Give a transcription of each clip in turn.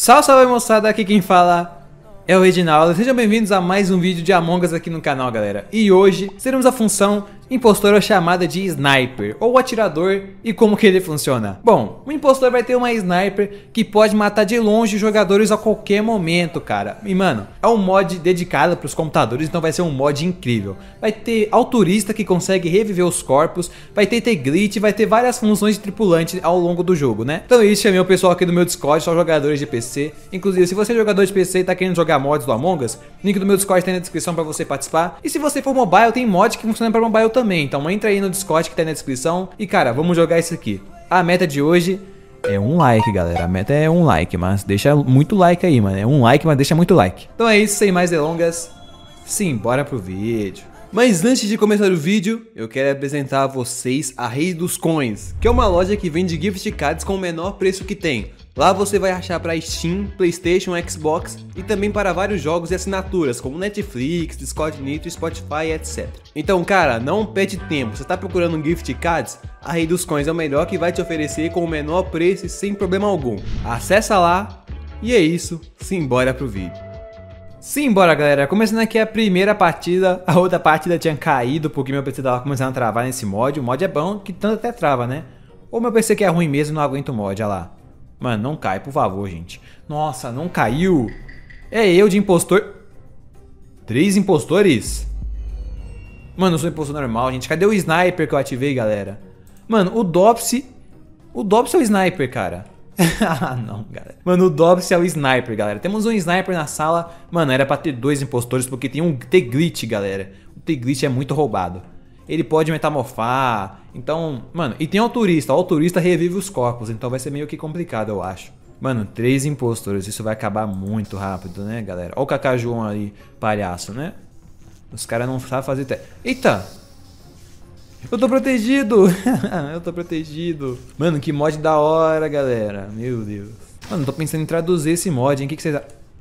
Salve, salve moçada, aqui quem fala é o Reginaldo. Sejam bem-vindos a mais um vídeo de Among Us aqui no canal, galera. E hoje teremos a função impostor chamada de Sniper, ou atirador, e como que ele funciona. Bom, o impostor vai ter uma Sniper que pode matar de longe os jogadores a qualquer momento, cara. E mano, é um mod dedicado para os computadores, então vai ser um mod incrível. Vai ter autorista que consegue reviver os corpos, vai ter glitch, vai ter várias funções de tripulante ao longo do jogo, né? Então isso, chamei o pessoal aqui do meu Discord, só jogadores de PC. Inclusive, se você é jogador de PC e tá querendo jogar mods do Among Us, link do meu Discord tá aí na descrição para você participar. E se você for mobile, tem mod que funciona para mobile também, então entra aí no Discord que tá aí na descrição. E cara, vamos jogar isso aqui. A meta de hoje é um like, galera. A meta é um like, mas deixa muito like aí, mano. É um like, mas deixa muito like. Então é isso, sem mais delongas, simbora pro vídeo. Mas antes de começar o vídeo, eu quero apresentar a vocês a Rei dos Coins, que é uma loja que vende gift cards com o menor preço que tem. Lá você vai achar para Steam, Playstation, Xbox e também para vários jogos e assinaturas como Netflix, Discord Nitro, Spotify, etc. Então cara, não perde tempo, você tá procurando um gift cards? A Rei dos Coins é o melhor que vai te oferecer com o menor preço e sem problema algum. Acessa lá e é isso, simbora pro vídeo. Simbora, galera, começando aqui a primeira partida. A outra partida tinha caído porque meu PC tava começando a travar nesse mod. O mod é bom, que tanto até trava, né? Ou meu PC que é ruim mesmo, não aguenta o mod, olha lá. Mano, não cai, por favor, gente. Nossa, não caiu. É eu de impostor. 3 impostores? Mano, eu sou impostor normal, gente. Cadê o sniper que eu ativei, galera? Mano, o Dopsy... O Dopsy é o sniper, cara. Ah, não, galera. Mano, o Dopsy é o sniper, galera. Temos um sniper na sala. Mano, era pra ter 2 impostores porque tem um T-Glitch, galera. O T-Glitch é muito roubado. Ele pode metamorfar. Então, mano, e tem autorista. O autorista revive os corpos, então vai ser meio que complicado, eu acho. Mano, 3 impostores. Isso vai acabar muito rápido, né, galera? Olha o Kaká João ali, palhaço, né? Os caras não sabem fazer teste. Eita! Eu tô protegido! Eu tô protegido. Mano, que mod da hora, galera. Meu Deus. Mano, tô pensando em traduzir esse mod, hein? O que vocês...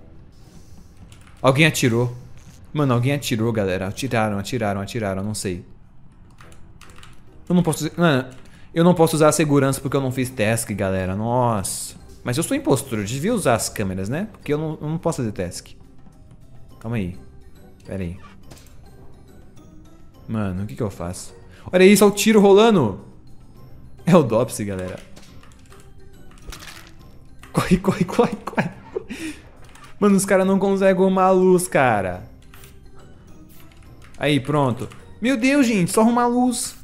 Alguém atirou. Mano, alguém atirou, galera. Atiraram, não sei. Eu não posso... Mano, eu não posso usar a segurança porque eu não fiz task, galera. Nossa. Mas eu sou impostor, eu devia usar as câmeras, né? Porque eu não posso fazer task. Calma aí. Pera aí. Mano, o que eu faço? Olha isso, olha o tiro rolando. É o Dopsy, galera. Corre, corre, corre, corre. Mano, os caras não conseguem arrumar a luz, cara. Aí, pronto. Meu Deus, gente, só arrumar a luz.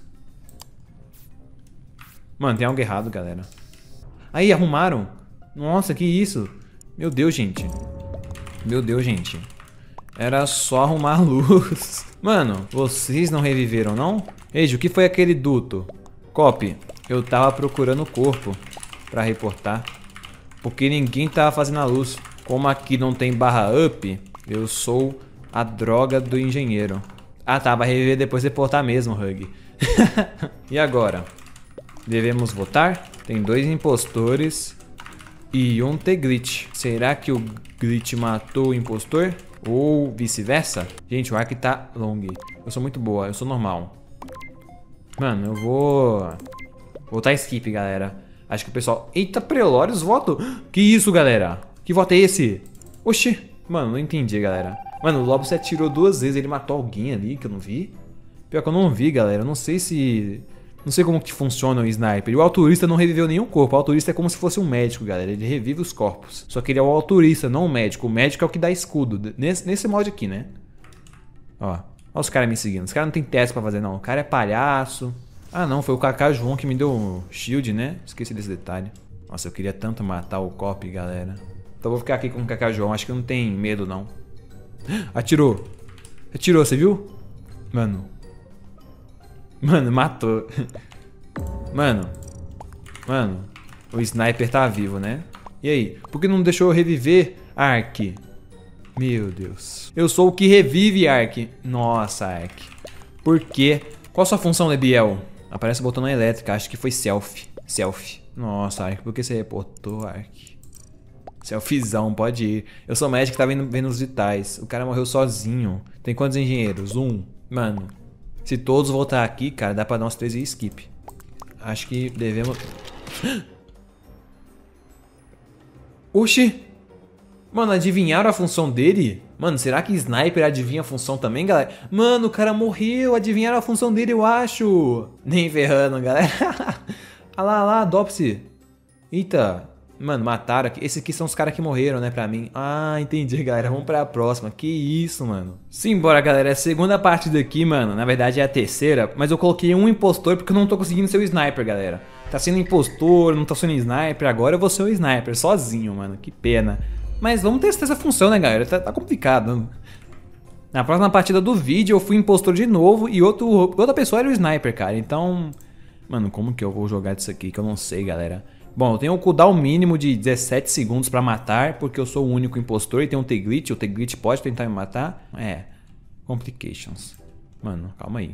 Mano, tem algo errado, galera. Aí, arrumaram. Nossa, que isso? Meu Deus, gente. Meu Deus, gente. Era só arrumar a luz. Mano, vocês não reviveram, não? Ei, o que foi aquele duto? Copy, eu tava procurando o corpo pra reportar. Porque ninguém tava fazendo a luz. Como aqui não tem barra up, eu sou a droga do engenheiro. Ah tá, vai reviver depois de reportar mesmo, Hug. E agora? Devemos votar? Tem 2 impostores e um T-Glitch. Será que o Glitch matou o impostor? Ou vice-versa? Gente, o arc tá long. Eu sou muito boa, eu sou normal. Mano, eu vou... Votar skip, galera. Acho que o pessoal... Eita, Prelórios, voto. Que isso, galera? Que voto é esse? Oxi. Mano, não entendi, galera. Mano, o Lobster atirou 2 vezes. Ele matou alguém ali que eu não vi. Pior que eu não vi, galera. Eu não sei se... Não sei como que funciona o sniper. E o autorista não reviveu nenhum corpo. O autorista é como se fosse um médico, galera. Ele revive os corpos. Só que ele é o autorista, não o médico. O médico é o que dá escudo. Nesse mod aqui, né? Ó. Olha os caras me seguindo. Os caras não tem teste pra fazer, não. O cara é palhaço. Ah, não. Foi o Kaká João que me deu um shield, né? Esqueci desse detalhe. Nossa, eu queria tanto matar o copy, galera. Então eu vou ficar aqui com o Kaká João. Acho que não tem medo, não. Atirou. Atirou, você viu? Mano. Mano, matou. Mano. Mano. O sniper tá vivo, né? E aí? Por que não deixou eu reviver Ark? Meu Deus. Eu sou o que revive Ark. Nossa, Ark. Por quê? Qual a sua função, Lebiel? Aparece o botão na elétrica. Acho que foi selfie. Selfie. Nossa, Ark. Por que você reportou, Ark? Selfiezão, pode ir. Eu sou médico que tá vendo os vitais. O cara morreu sozinho. Tem quantos engenheiros? 1. Mano. Se todos voltar aqui, cara, dá pra dar uns 3 e skip. Acho que devemos... Oxi! Mano, adivinharam a função dele? Mano, será que Sniper adivinha a função também, galera? Mano, o cara morreu, adivinharam a função dele, eu acho. Nem ferrando, galera. Olha lá, Dopsy. Eita. Mano, mataram aqui. Esses aqui são os caras que morreram, né, pra mim. Ah, entendi, galera. Vamos pra próxima. Que isso, mano. Simbora, galera. É a segunda partida aqui, mano. Na verdade é a terceira. Mas eu coloquei um impostor porque eu não tô conseguindo ser o Sniper, galera. Tá sendo impostor, não tô sendo Sniper. Agora eu vou ser o Sniper, sozinho, mano. Que pena. Mas vamos testar essa função, né, galera? Tá complicado. Na próxima partida do vídeo eu fui impostor de novo e outra pessoa era o Sniper, cara. Então... Mano, como que eu vou jogar disso aqui que eu não sei, galera? Bom, eu tenho um cooldown mínimo de 17 segundos pra matar, porque eu sou o único impostor e tem um T-Glitch. O T-Glitch pode tentar me matar. É, complications. Mano, calma aí.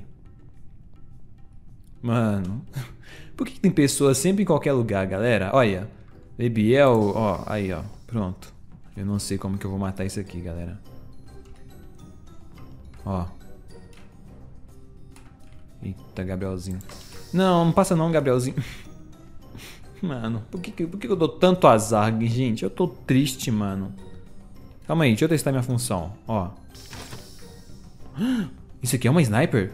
Mano, por que tem pessoas sempre em qualquer lugar, galera? Olha, Babiel, ó, aí, ó, pronto. Eu não sei como que eu vou matar isso aqui, galera. Ó. Eita, Gabrielzinho. Não, não passa não, Gabrielzinho. Mano, por que eu dou tanto azar, gente? Eu tô triste, mano. Calma aí, deixa eu testar minha função. Ó. Isso aqui é uma sniper?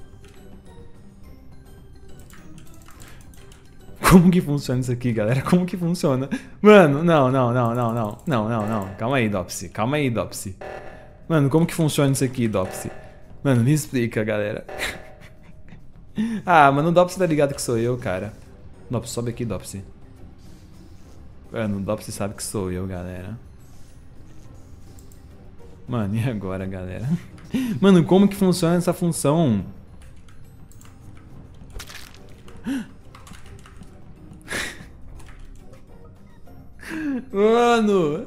Como que funciona isso aqui, galera? Como que funciona? Mano, não. Calma aí, Dopsy. Calma aí, Dopsy. Mano, como que funciona isso aqui, Dopsy? Mano, me explica, galera. Ah, mano, o Dopsy tá ligado que sou eu, cara. Dopsy, sobe aqui, Dopsy. Mano, o Dopsy sabe que sou eu, galera. Mano, e agora, galera? Mano, como que funciona essa função? Mano!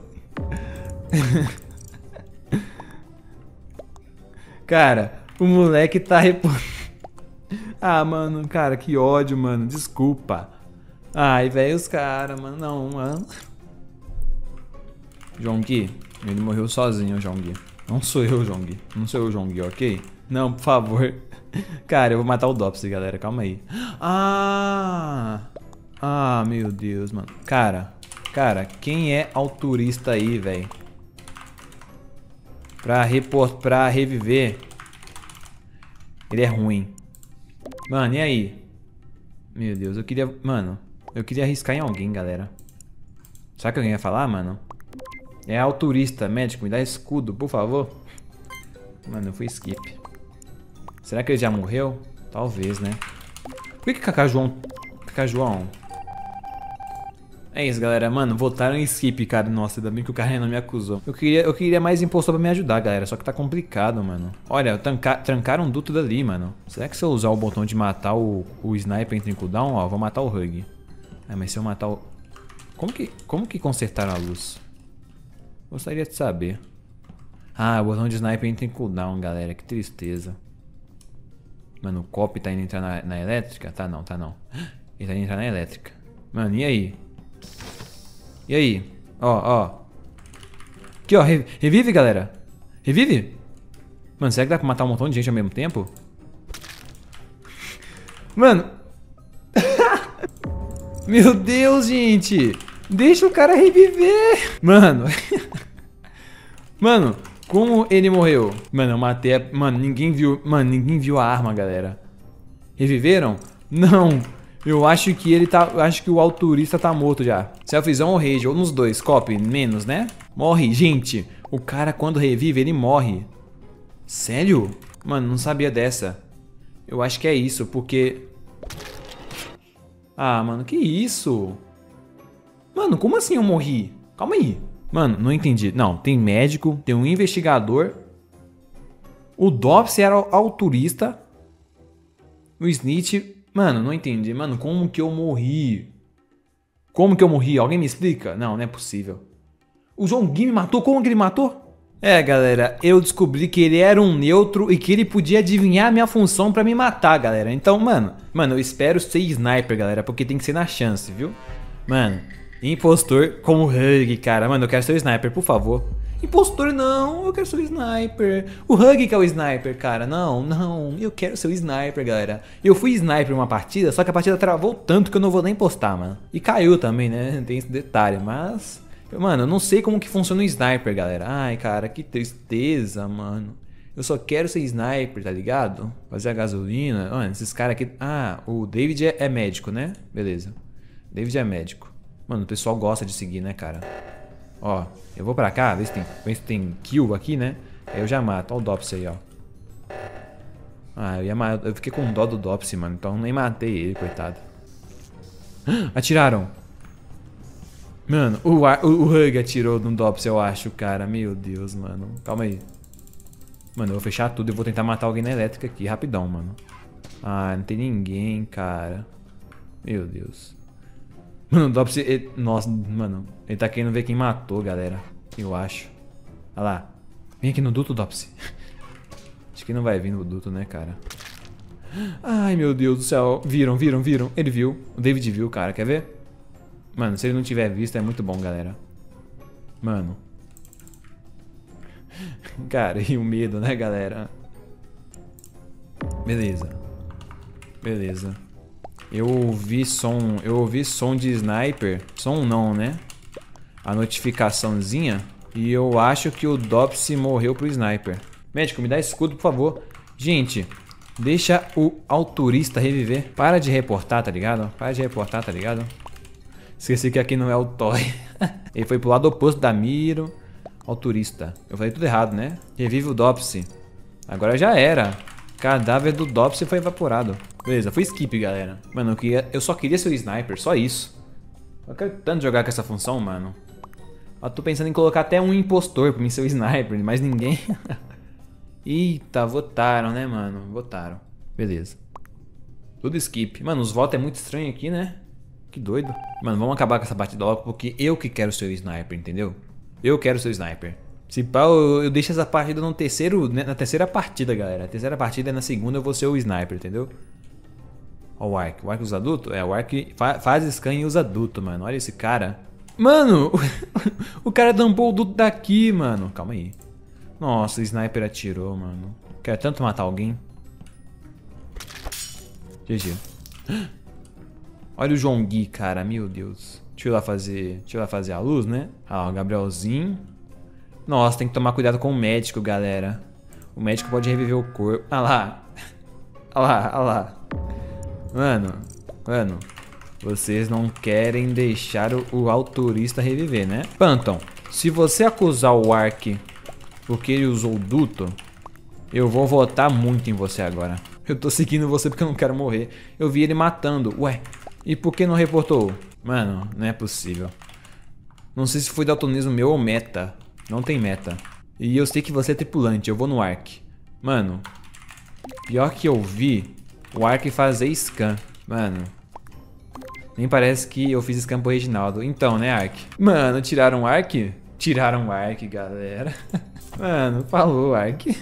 Cara, o moleque tá Ah, mano, cara, que ódio, mano. Desculpa. Ai, velho, os caras, mano. Não, mano. Jongui, ele morreu sozinho, Jongui. Não sou eu, Jongui. Não sou eu, Jongui, ok? Não, por favor. Cara, eu vou matar o Dopsy, galera. Calma aí. Ah, meu Deus, mano. Cara, quem é autorista aí, velho? Pra reviver. Ele é ruim. Mano, e aí? Meu Deus, eu queria... Mano, eu queria arriscar em alguém, galera. Sabe o que alguém ia falar, mano? É autorista, médico, me dá escudo, por favor. Mano, eu fui skip. Será que ele já morreu? Talvez, né? Por que Kaká João... É isso, galera. Mano, votaram em skip, cara. Nossa, ainda bem que o cara não me acusou. Eu queria mais impostor pra me ajudar, galera. Só que tá complicado, mano. Olha, trancaram um duto dali, mano. Será que se eu usar o botão de matar o sniper entra em cooldown? Ó, vou matar o Hug. Ah, mas se eu matar o... Como que consertaram a luz? Gostaria de saber. Ah, o botão de sniper entra em cooldown, galera. Que tristeza. Mano, o cop tá indo entrar na elétrica? Tá não. Ele tá indo entrar na elétrica. Mano, e aí? E aí? Ó. Aqui, ó. Revive, galera. Revive. Mano, será que dá pra matar um montão de gente ao mesmo tempo? Mano. Meu Deus, gente. Deixa o cara reviver. Mano. Mano, como ele morreu? Mano, eu matei a... Mano, ninguém viu a arma, galera. Reviveram? Não. Eu acho que ele tá... Acho que o autorista tá morto já. Selfiezão ou rage, ou nos dois. Copy, menos, né? Morre, gente. O cara quando revive, ele morre. Sério? Mano, não sabia dessa. Eu acho que é isso, porque... Ah, mano, que isso? Mano, como assim eu morri? Calma aí. Mano, não entendi. Não, tem médico, tem um investigador. O Dopsy era autorista. O Snitch... Mano, não entendi. Mano, como que eu morri? Como que eu morri? Alguém me explica? Não, não é possível. O João Gui me matou? Como que ele matou? É, galera, eu descobri que ele era um neutro e que ele podia adivinhar a minha função pra me matar, galera. Então, mano, eu espero ser sniper, galera, porque tem que ser na chance, viu? Mano, impostor como Hug, cara. Mano, eu quero ser o sniper, por favor. Impostor não, eu quero ser o sniper. O Hug que é o sniper, cara. Não, eu quero ser o sniper, galera. Eu fui sniper uma partida, só que a partida travou tanto que eu não vou nem postar, mano. E caiu também, né? Tem esse detalhe, mas... Mano, eu não sei como que funciona o sniper, galera. Ai, cara, que tristeza, mano. Eu só quero ser sniper, tá ligado? Fazer a gasolina. Mano, esses caras aqui... Ah, o David é médico, né? Beleza. David é médico. Mano, o pessoal gosta de seguir, né, cara? Ó, eu vou pra cá, ver se tem kill aqui, né? Aí eu já mato. Ó o Dopsy aí, ó. Ah, eu fiquei com dó do Dopsy, mano. Então nem matei ele, coitado. Atiraram. Mano, o Hug atirou no Dopsy, eu acho, cara. Meu Deus, mano. Calma aí. Mano, eu vou fechar tudo e vou tentar matar alguém na elétrica aqui, rapidão, mano. Ah, não tem ninguém, cara. Meu Deus. Mano, o Dopsy... Nossa, mano. Ele tá querendo ver quem matou, galera. Eu acho. Olha lá. Vem aqui no duto, Dopsy. Acho que não vai vir no duto, né, cara? Ai, meu Deus do céu. Viram. Ele viu. O David viu, cara. Quer ver? Mano, se ele não tiver visto, é muito bom, galera. Mano. Cara, e o medo, né, galera? Beleza. Eu ouvi som de sniper. Som não, né? A notificaçãozinha. E eu acho que o Dopsy morreu pro sniper. Médico, me dá escudo, por favor. Gente, deixa o autorista reviver. Para de reportar, tá ligado? Esqueci que aqui não é o Toy. Ele foi pro lado oposto da Miro. Autorista. Eu falei tudo errado, né? Revive o Dopsy. Agora já era. Cadáver do Dopsy foi evaporado. Beleza, foi skip, galera. Mano, eu só queria ser o sniper, só isso. Eu quero tanto jogar com essa função, mano. Eu tô pensando em colocar até um impostor pra mim ser o sniper, mas ninguém. Eita, votaram, né, mano? Votaram. Beleza. Tudo skip. Mano, os votos é muito estranho aqui, né? Que doido. Mano, vamos acabar com essa partida logo, porque eu que quero ser o sniper, entendeu? Eu quero ser o sniper. Se pá, eu deixo essa partida no terceiro, na terceira partida, galera. A terceira partida é na segunda, eu vou ser o sniper, entendeu? Ó o Ark. O Ark usa adulto? É, o Ark faz scan e usa adulto, mano. Olha esse cara. Mano, o cara dumpou o duto daqui, mano. Calma aí. Nossa, o sniper atirou, mano. Quero tanto matar alguém. GG. Olha o João Gui, cara. Meu Deus. Deixa eu ir lá fazer a luz, né? Ah, o Gabrielzinho. Nossa, tem que tomar cuidado com o médico, galera. O médico pode reviver o corpo. Ah lá. Ah lá. Mano. Vocês não querem deixar o autorista reviver, né? Phantom, se você acusar o Ark porque ele usou o duto, eu vou votar muito em você agora. Eu tô seguindo você porque eu não quero morrer. Eu vi ele matando. Ué, e por que não reportou? Mano, não é possível. Não sei se foi daltonismo meu ou meta. Não tem meta. E eu sei que você é tripulante, eu vou no Ark. Mano, pior que eu vi o Ark fazer scan. Mano, nem parece que eu fiz scan pro Reginaldo. Então, né, Ark? Mano, tiraram o Ark? Tiraram o Ark, galera. Mano, falou, Ark.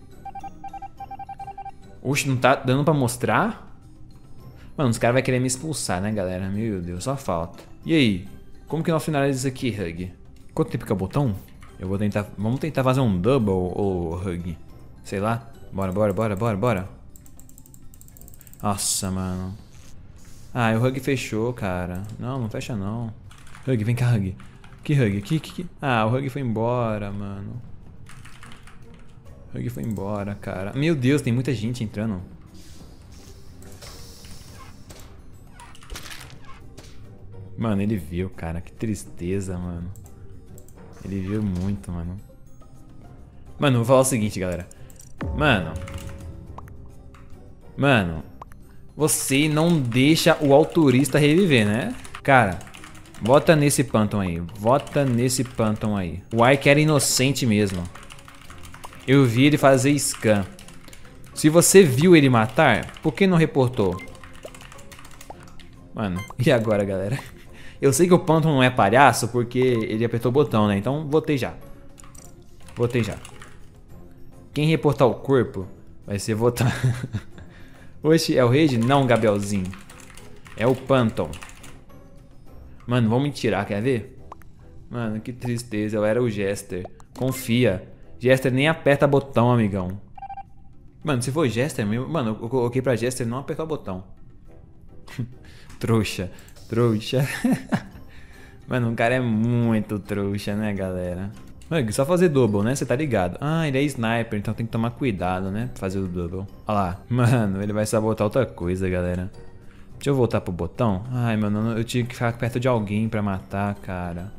Oxe, não tá dando pra mostrar? Mano, os caras vão querer me expulsar, né, galera? Meu Deus, só falta. E aí? Como que nós finalizamos isso aqui, Hug? Quanto tempo que é o botão? Eu vou tentar... Vamos tentar fazer um double ou Hug. Sei lá. Bora. Nossa, mano. Ah, o Hug fechou, cara. Não fecha não. Hug, vem cá, Hug. Que Hug? Que... Ah, o Hug foi embora, mano. Hug foi embora, cara. Meu Deus, tem muita gente entrando. Mano, ele viu, cara. Que tristeza, mano. Ele viu muito, mano. Mano, vou falar o seguinte, galera. Mano, você não deixa o autorista reviver, né? Cara, vota nesse Phantom aí. O Ark era inocente mesmo. Eu vi ele fazer scan. Se você viu ele matar, por que não reportou? Mano, e agora, galera? Eu sei que o Phantom não é palhaço porque ele apertou o botão, né? Então votei já. Quem reportar o corpo vai ser votado. Oxe, é o Rage? Não, Gabrielzinho. É o Phantom. Mano, vamos me tirar, quer ver? Mano, que tristeza. Eu era o Jester. Confia. Jester nem aperta botão, amigão. Mano, se for Jester mesmo... Mano, eu coloquei pra Jester não apertar o botão. Trouxa. Mano, o cara é muito trouxa, né, galera? Mano, só fazer double, né? Você tá ligado. Ah, ele é sniper, então tem que tomar cuidado, né? Fazer o double. Olha lá. Mano, ele vai sabotar outra coisa, galera. Deixa eu voltar pro botão. Ai, mano, eu tinha que ficar perto de alguém pra matar, cara.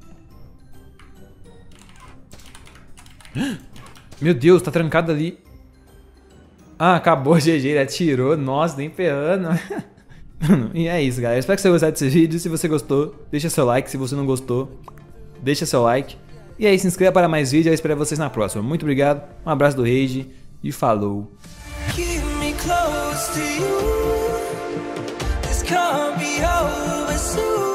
Meu Deus, tá trancado ali. Ah, acabou, GG, ele atirou. Nossa, nem ferrando. E é isso, galera. Espero que você tenha gostado desse vídeo. Se você gostou, deixa seu like. Se você não gostou, deixa seu like. E aí, se inscreva para mais vídeos. Eu espero vocês na próxima. Muito obrigado. Um abraço do Rage e falou. Can't be over soon.